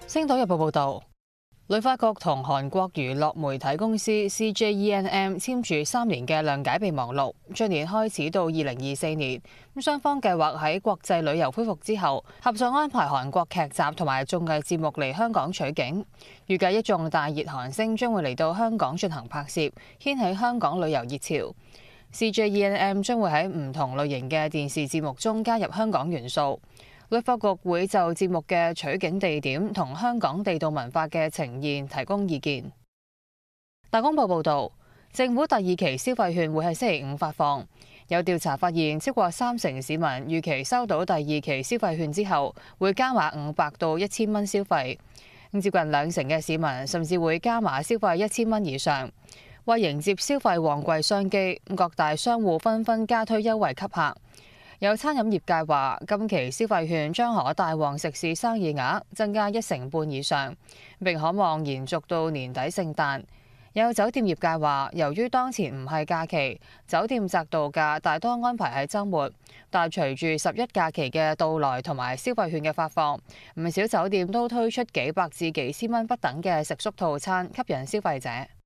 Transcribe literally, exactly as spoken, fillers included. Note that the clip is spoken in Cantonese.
星島日報報導，旅發局同韓國娛樂媒體公司 C J E N M 簽署三年嘅諒解備忘錄，今年開始到二零二四年。咁雙方計劃喺國際旅遊恢復之後，合作安排韓國劇集同埋綜藝節目嚟香港取景。預計一眾大熱韓星將會嚟到香港進行拍攝，掀起香港旅遊熱潮。C J E N M 將會喺唔同類型嘅電視節目中加入香港元素。旅發局會就節目嘅取景地點同香港地道文化嘅呈現提供意見。大公報報導，政府第二期消費券會喺星期五發放。有調查發現，超過三成市民預期收到第二期消費券之後，會加碼五百到一千蚊消費。接近兩成嘅市民甚至會加碼消費一千蚊以上。為迎接消費旺季商機，各大商戶紛紛加推優惠給客。有餐飲業界話，今期消費券將可帶旺食肆生意額，增加一成半以上，並可望延續到年底聖誕。有酒店業界話，由於當前唔係假期，酒店宅度假大多安排喺週末，但隨住十一假期嘅到來同埋消費券嘅發放，唔少酒店都推出幾百至幾千蚊不等嘅食宿套餐，吸引消費者。